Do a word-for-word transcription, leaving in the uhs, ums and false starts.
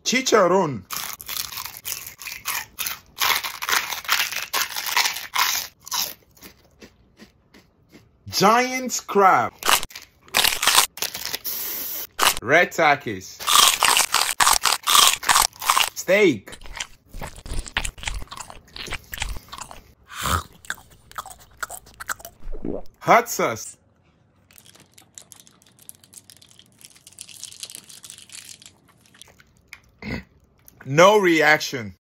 Chicharron. Giant crab. Red takis. Steak. Hot sauce. No reaction.